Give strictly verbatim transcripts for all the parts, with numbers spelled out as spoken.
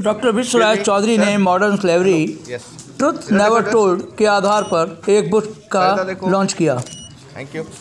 Doctor Vishwaraj Chaudhary ने modern slavery truth never told के आधार पर एक बुक का लॉन्च किया। Thank you.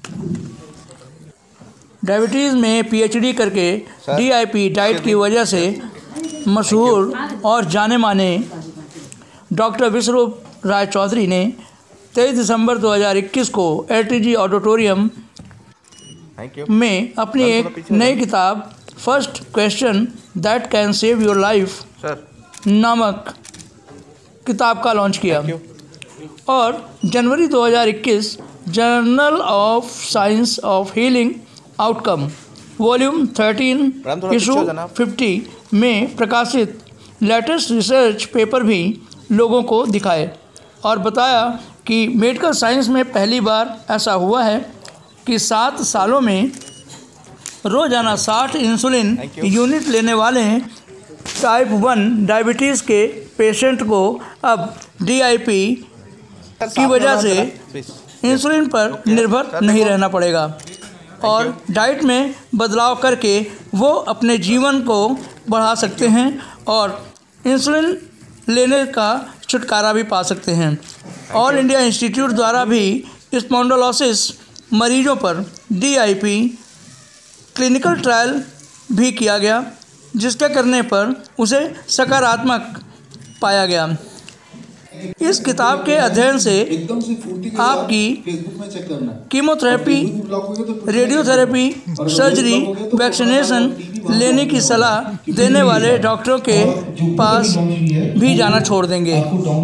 डायबिटीज़ में पीएचडी करके डीआईपी डाइट की वजह से मशहूर और जाने माने डॉक्टर विश्वराज चौधरी ने तेईस दिसंबर दो हज़ार इक्कीस को एलटीजी ऑडिटोरियम में अपनी एक नई किताब first question that can save your life नामक किताब का लॉन्च किया और जनवरी दो हज़ार इक्कीस journal of science of healing outcome volume thirteen issue fifty में प्रकाशित लेटेस्ट रिसर्च पेपर भी लोगों को दिखाए और बताया कि मेडिकल साइंस में पहली बार ऐसा हुआ है कि सात सालों में रोज़ाना साठ इंसुलिन यूनिट लेने वाले टाइप वन डायबिटीज़ के पेशेंट को अब डीआईपी की वजह से इंसुलिन पर निर्भर नहीं रहना पड़ेगा और डाइट में बदलाव करके वो अपने जीवन को बढ़ा सकते हैं और इंसुलिन लेने का छुटकारा भी पा सकते हैं। ऑल इंडिया इंस्टीट्यूट द्वारा भी स्पॉन्डिलोसिस मरीजों पर डीआईपी क्लिनिकल ट्रायल भी किया गया जिसके करने पर उसे सकारात्मक पाया गया। इस किताब के अध्ययन से आपकी कीमोथेरेपी, रेडियोथेरेपी, सर्जरी, वैक्सीनेशन लेने की सलाह देने वाले डॉक्टरों के पास भी जाना छोड़ देंगे।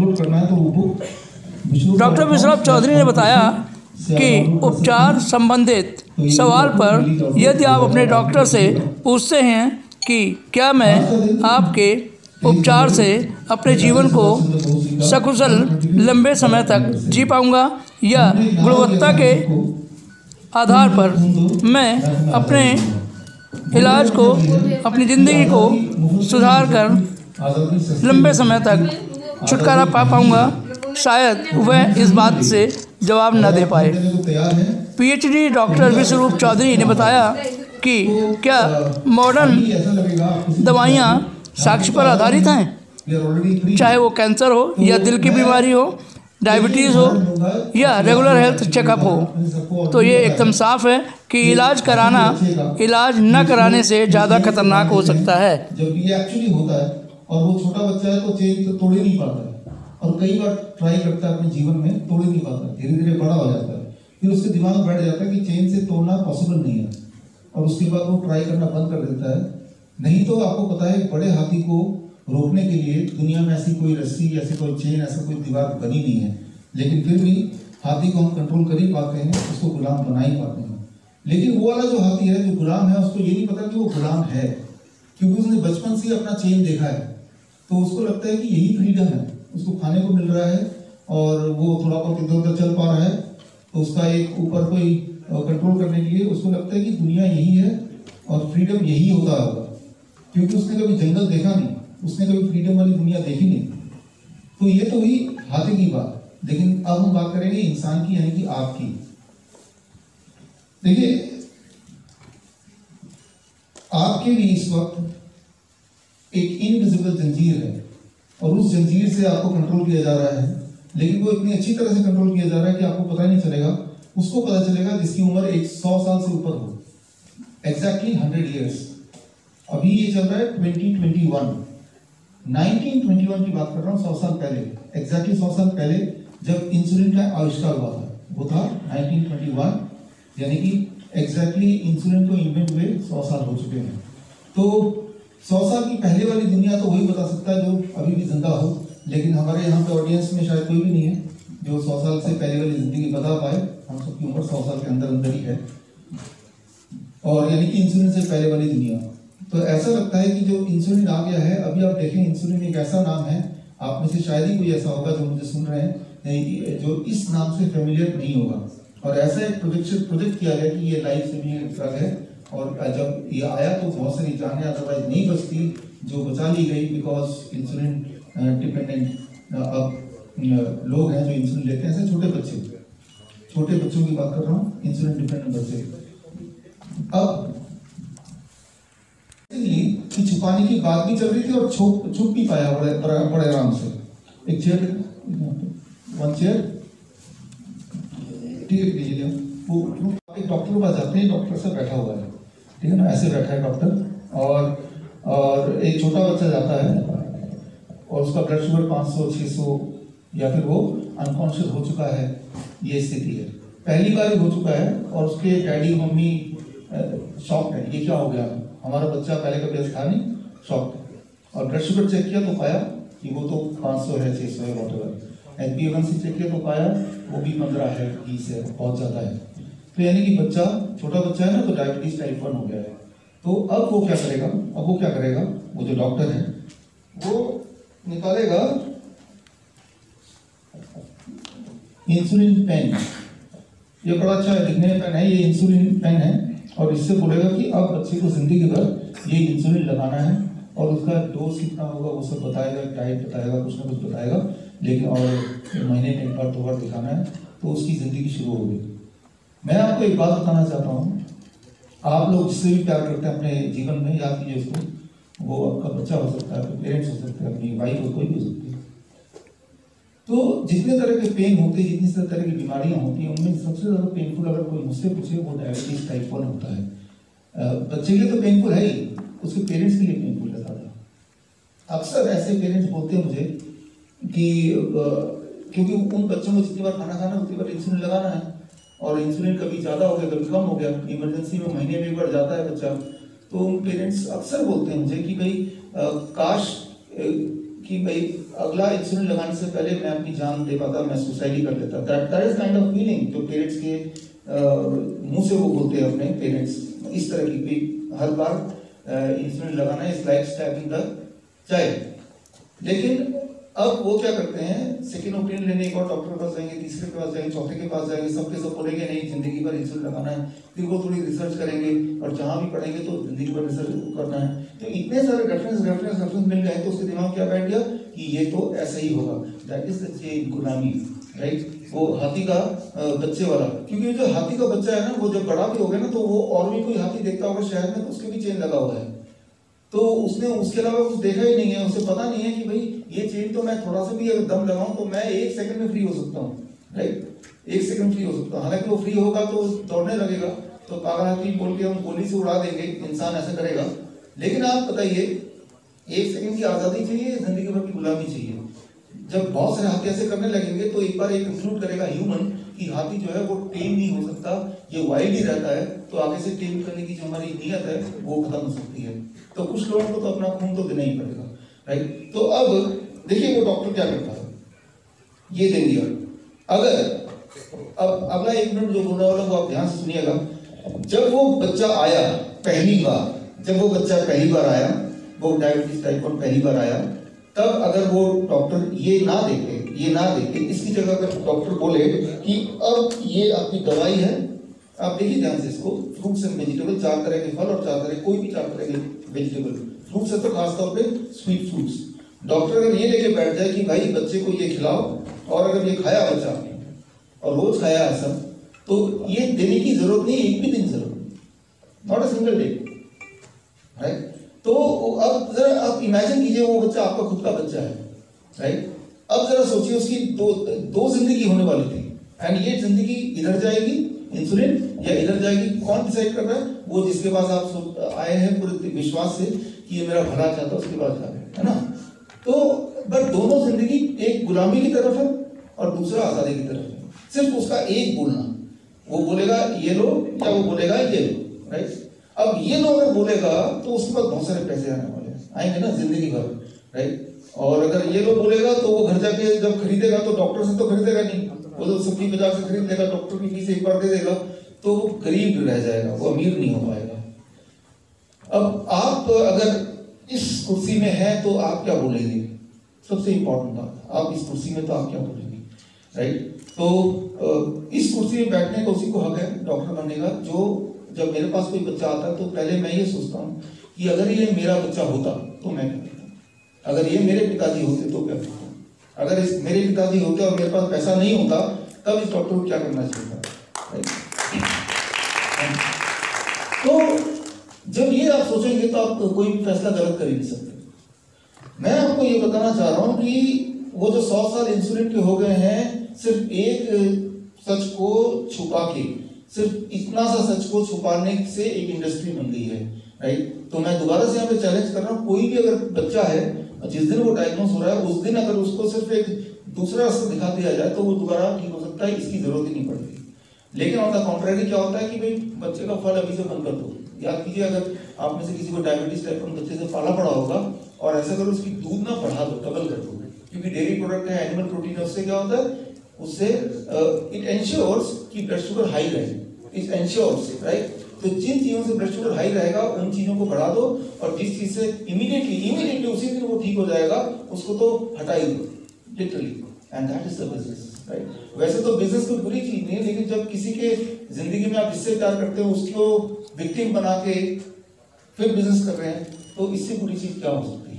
डॉक्टर विश्वराज चौधरी ने बताया कि उपचार संबंधित सवाल पर यदि आप अपने डॉक्टर से पूछते हैं कि क्या मैं आपके उपचार से अपने जीवन को सकुशल लंबे समय तक जी पाऊंगा या गुणवत्ता के आधार पर मैं अपने इलाज को, अपनी ज़िंदगी को सुधार कर लंबे समय तक छुटकारा पा पाऊंगा, शायद वह इस बात से जवाब न दे पाए। पीएचडी डॉक्टर विश्वरूप चौधरी ने बताया कि क्या मॉडर्न दवाइयाँ साक्ष्य पर आधारित हैं, चाहे वो कैंसर हो या दिल की बीमारी हो, डायबिटीज़ हो या रेगुलर हेल्थ चेकअप हो, तो ये एकदम साफ है कि इलाज कराना इलाज न कराने से ज़्यादा खतरनाक हो सकता है। जब ये एक्चुअली होता है और वो छोटा बच्चा है तो चेन तो तोड़ ही नहीं पाता है और कई बार ट्राई करता है अपने जीवन में, तोड़ ही नहीं पाता, धीरे धीरे बड़ा हो जाता है, फिर उसके दिमाग में बैठ जाता है कि चेन से तोड़ना पॉसिबल नहीं है और उसके बाद वो ट्राई करना बंद कर देता है। नहीं तो आपको पता है बड़े हाथी को रोकने के लिए दुनिया में ऐसी कोई रस्सी, ऐसी कोई चेन, ऐसा कोई दीवार बनी नहीं है, लेकिन फिर भी हाथी को हम कंट्रोल कर ही पाते हैं, उसको गुलाम बना ही पाते हैं। लेकिन वो वाला जो हाथी है जो गुलाम है, उसको ये नहीं पता कि वो गुलाम है, क्योंकि उसने बचपन से अपना चेन देखा है, तो उसको लगता है कि यही फ्रीडम है, उसको खाने को मिल रहा है और वो थोड़ा बहुत इधर उधर चल पा रहा है, तो उसका एक ऊपर कोई कंट्रोल करने के लिए उसको लगता है कि दुनिया यही है और फ्रीडम यही होता होगा, क्योंकि उसने कभी जंगल देखा नहीं, उसने कभी फ्रीडम वाली दुनिया देखी नहीं। तो ये तो हुई हाथी की बात। लेकिन अब हम बात करेंगे इंसान की, यानी कि आपकी। देखिए, आपके लिए इस वक्त एक इनविजिबल जंजीर है और उस जंजीर से आपको कंट्रोल किया जा रहा है, लेकिन वो इतनी अच्छी तरह से कंट्रोल किया जा रहा है कि आपको पता ही नहीं चलेगा। उसको पता चलेगा जिसकी उम्र एक सौ साल से ऊपर हो, एग्जैक्टली हंड्रेड ईयर्स। अभी ये चल रहा है twenty twenty one, nineteen twenty one की बात कर रहा हूँ, सौ साल पहले, एग्जैक्टली सौ साल पहले जब इंसुलिन का आविष्कार हुआ था, वो था नाइनटीन ट्वेंटी वन, यानी कि एग्जैक्टली इंसुलिन को इन्वेंट हुए सौ साल हो चुके हैं। तो सौ साल की पहले वाली दुनिया तो वही बता सकता है जो अभी भी जिंदा हो, लेकिन हमारे यहाँ पे ऑडियंस में शायद कोई भी नहीं है जो सौ साल से पहले वाली जिंदगी बता पाए। हम सबकी उम्र सौ साल के अंदर अंदर ही है, और यानी कि इंसुलिन से पहले वाली दुनिया। तो ऐसा लगता है कि जो इंसुलिन आ गया है, अभी आप देखें इंसुलिन एक ऐसा नाम है, आप में से शायद ही कोई ऐसा होगा जो मुझे सुन रहे हैं जो इस नाम से फेमिलियर नहीं होगा। और ऐसा एक प्रोजेक्शन प्रोजेक्ट किया गया कि ये लाइफ सेविंग ड्रग है, और जब ये आया तो बहुत सारी जानें अदरवाइज नहीं बचती, जो बचा ली गई बिकॉज इंसुलिन डिपेंडेंट अब लोग हैं जो इंसुलिन लेते हैं, ऐसे छोटे बच्चे, छोटे बच्चों की बात कर रहा हूँ, इंसुलिन डिपेंडेंट बच्चे। अब कि छुपाने की बात भी चल रही थी और छुप छुप भी पाया बड़े बड़े आराम से। एक चेयर, वन चेयर, ठीक है, लीजिए। वो एक डॉक्टर के पास जाते हैं, डॉक्टर से बैठा हुआ है, ठीक है ना, ऐसे बैठा है डॉक्टर, और और एक छोटा बच्चा जाता है और उसका ब्लड शुगर पाँच सौ छः सौ या फिर वो अनकॉन्शियस हो चुका है, ये स्थिति है, पहली बार हो चुका है। और उसके डैडी मम्मी शॉक है, ये क्या हो गया, हमारा बच्चा पहले कभी ऐसा था नहीं, शॉक है। और ब्लड शुगर चेक किया तो पाया कि वो तो पाँच सौ है, छः सौ है, whatever. H B A one C check किया तो पाया वो भी पंद्रह है, बीस है, बहुत ज़्यादा है। तो यानी कि बच्चा, छोटा बच्चा है ना, तो डायबिटीज टाइप वन हो गया है। तो अब वो क्या करेगा, अब वो क्या करेगा, वो जो डॉक्टर है वो निकालेगा इंसुलिन पेन, ये बड़ा अच्छा दिखने पेन है, ये इंसुलिन पेन है, और इससे बोलेगा कि अब बच्चे को जिंदगी भर ये इंसुलिन लगाना है, और उसका डोज कितना होगा वो सब बताएगा, डाइट बताएगा, कुछ ना कुछ बताएगा, लेकिन और महीने में एक बार दो बार दिखाना है, तो उसकी ज़िंदगी शुरू होगी। मैं आपको एक बात बताना चाहता हूँ, आप लोग जिससे भी प्यार करते हैं अपने जीवन में, याद कीजिए उसको, वो आपका बच्चा हो सकता है, आपके पेरेंट्स हो सकते हैं, अपनी वाइफ हो, कोई भी हो सकती है। तो जितने तरह के पेन होते हैं, जितनी तरह की बीमारियां होती हैं, उनमें सबसे ज़्यादा पेनफुल अगर कोई मुझसे पूछे वो डायबिटीज टाइप वन होता है। बच्चे के लिए तो पेनफुल है ही, उसके पेरेंट्स के लिए पेनफुल है ज़्यादा। अक्सर ऐसे पेरेंट्स बोलते हैं मुझे कि क्योंकि उन बच्चों को जितनी बार खाना खाना उतनी बार इंसुलिन लगाना है, और इंसुलिन कभी ज़्यादा हो गया, कभी कम हो गया, इमरजेंसी में महीने में एक बार जाता है बच्चा। तो उन पेरेंट्स अक्सर बोलते हैं मुझे कि भाई काश कि भाई अगला इंसुलिन लगाने से पहले मैं अपनी जान दे पाता, मैं सुसाइड ही कर लेता। That that is kind of feeling जो पेरेंट्स के मुंह से वो बोलते हैं अपने पेरेंट्स इस तरह की, भी हर बार इंसुलिन लगाना is like stabbing the child. लेकिन अब वो क्या करते हैं, सेकेंड ओपिनियन लेने एक और डॉक्टर के पास जाएंगे, तीसरे के पास जाएंगे, चौथे के पास जाएंगे, सबके सब बोलेंगे नहीं जिंदगी भर इंसुलिन लगाना है। फिर वो थोड़ी रिसर्च करेंगे, और जहाँ भी पढ़ेंगे तो जिंदगी भर रिसर्च करना है। तो इतने सारे रेफरेंस रेफरेंस रेफरेंस मिल गए तो उसके दिमाग क्या बैठ गया कि ये तो ऐसा ही होगा। दैट इज द चेन गुलामी, राइट। वो हाथी का बच्चे वाला, क्योंकि जो हाथी का बच्चा है ना, वो जब बड़ा भी हो गया ना, तो वो और भी कोई हाथी देखता होगा शहर में, तो उसके भी चेन लगा हुआ है, तो उसने उसके अलावा कुछ देखा ही नहीं है, उसे पता नहीं है कि भाई ये चेन तो मैं थोड़ा सा भी अगर दम लगाऊं तो मैं एक सेकंड में फ्री हो सकता हूँ, राइट, एक सेकंड फ्री हो सकता हूँ। हालांकि वो फ्री होगा तो दौड़ने लगेगा, तो पागल हाथी बोल के हम गोली से उड़ा देंगे, इंसान ऐसा करेगा। लेकिन आप बताइए, एक सेकंड की आज़ादी चाहिए, जिंदगी भर की गुलामी चाहिए? जब बहुत सारे हाथी ऐसे करने लगेंगे तो एक बार एक कंक्लूड करेगा ह्यूमन कि हाथी जो है वो टेम नहीं हो सकता, ये वाइल्ड ही रहता है, तो आगे से टेम करने की जो हमारी नीयत है वो खत्म हो सकती है। तो कुछ लोगों को तो अपना खून तो देना ही पड़ेगा, राइट। तो अब देखिए वो डॉक्टर क्या करता है, ये दे दिया। अगर अब अगला एक मिनट जो बोलने वाला वो आप ध्यान से सुनिएगा। जब वो बच्चा आया पहली बार, जब वो बच्चा पहली बार आया, वो डायबिटीज टाइप वन पहली बार आया, तब अगर वो डॉक्टर ये ना देखे, ये ना देखे, इसकी जगह अगर डॉक्टर बोले कि अब ये आपकी दवाई है, आप देखिए ध्यान से इसको, फ्रूट्स एंड वेजिटेबल, चार तरह के फल और चार तरह कोई भी चार तरह के वेजिटेबल, फ्रूट्स है तो खासतौर पे स्वीट फ्रूट्स। डॉक्टर अगर ये लेके बैठ जाए कि भाई बच्चे को ये खिलाओ, और अगर ये खाया बच्चा और रोज खाया ऐसा, तो ये देने की जरूरत नहीं, एक भी दिन जरूरत, not a single day, right. तो अब जरा आप इमेजिन कीजिए वो बच्चा आपका खुद का बच्चा है, राइट। अब जरा सोचिए उसकी दो दो जिंदगी होने वाली थी, एंड ये जिंदगी इधर जाएगी इंसुलिन या इधर जाएगी, कौन डिसाइड कर रहा है? वो जिसके पास आप आए हैं पूरे विश्वास से कि ये मेरा भला चाहता है, उसके पास जा रहे हैं, है ना। तो बट दोनों जिंदगी, एक गुलामी की तरफ है और दूसरा आजादी की तरफ है। सिर्फ उसका एक बोलना, वो बोलेगा ये लो या वो बोलेगा ये लो, राइट। अब ये लो अगर बोलेगा तो उसके पास बहुत सारे पैसे आने वाले हैं, आएंगे ना जिंदगी भर, राइट। और अगर ये लो बोलेगा तो वो घर जाके जब खरीदेगा तो डॉक्टर से तो खरीदेगा नहीं, वो तो सब्जी बाजार से खरीद लेगा, डॉक्टर की फीस एक बार दे देगा, तो वो गरीब रह जाएगा, वो अमीर नहीं हो पाएगा। अब आप अगर इस कुर्सी में हैं तो आप क्या बोलेंगे? सबसे इंपॉर्टेंट बात, आप इस कुर्सी में तो आप क्या बोलेंगे, राइट। तो इस कुर्सी में बैठने का उसी को हक है डॉक्टर बनने का, जो जब मेरे पास कोई बच्चा आता है तो पहले मैं ये सोचता हूँ कि अगर ये मेरा बच्चा होता तो मैं क्या करता, अगर ये मेरे पिताजी होते तो क्या करता, अगर इस मेरे पिताजी होते और मेरे पास पैसा नहीं होता तब इस डॉक्टर को क्या करना चाहिए था, राइट। तो जब ये आप सोचेंगे तो आप कोई भी फैसला गलत कर ही नहीं सकते। मैं आपको ये बताना चाह रहा हूँ कि वो जो सौ साल इंसुलिन के हो गए हैं, सिर्फ एक सच को छुपा के, सिर्फ इतना सा सच को छुपाने से एक इंडस्ट्री बन गई है, राइट। तो मैं दोबारा से यहाँ पे चैलेंज कर रहा हूँ, कोई भी अगर बच्चा है जिस दिन वो डायग्नोस हो रहा है उस दिन अगर उसको सिर्फ एक दूसरा रास्ता दिखा दिया जाए तो वो दोबारा ठीक हो सकता है, इसकी जरूरत ही नहीं पड़ती। लेकिन ऑन द कॉन्ट्रेरी क्या होता है कि भाई बच्चे का फल अभी से बंद कर दो। याद कीजिए, अगर आप में से किसी को डायबिटीज टाइप वन बच्चे से पाला पड़ा होगा और ऐसा करो उसकी दूध ना बढ़ा दो, डबल कर दो, क्योंकि डेयरी प्रोडक्ट है, एनिमल प्रोटीन है, उससे क्या होता है, उससे इट एंश्योर्स कि ब्लड शुगर हाई रहे, इट एंश्योर्स, राइट। तो जिन चीजों से ब्लड शुगर हाई रहेगा उन चीजों को बढ़ा दो, और जिस चीज से इमीडिएटली इमीडिएटली उसी दिन वो ठीक हो जाएगा उसको तो हटा ही दो, literally, and that is the business, right. वैसे तो बिजनेस कोई बुरी चीज नहीं है, लेकिन जब किसी के जिंदगी में आप इससे प्यार करते हो, उसको विक्टिम बना के फिर बिजनेस कर रहे हैं, तो इससे बुरी चीज क्या हो सकती है।